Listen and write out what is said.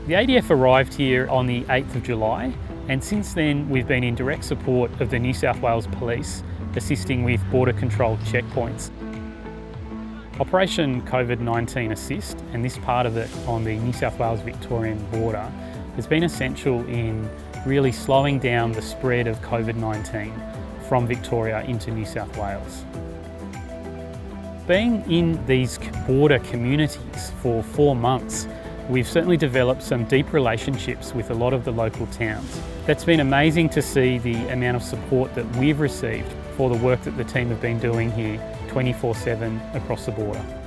The ADF arrived here on the 8th of July, and since then we've been in direct support of the New South Wales Police, assisting with border control checkpoints. Operation COVID-19 Assist, and this part of it on the New South Wales-Victorian border, has been essential in really slowing down the spread of COVID-19 from Victoria into New South Wales. Being in these border communities for 4 months, we've certainly developed some deep relationships with a lot of the local towns. That's been amazing to see the amount of support that we've received for the work that the team have been doing here 24/7 across the border.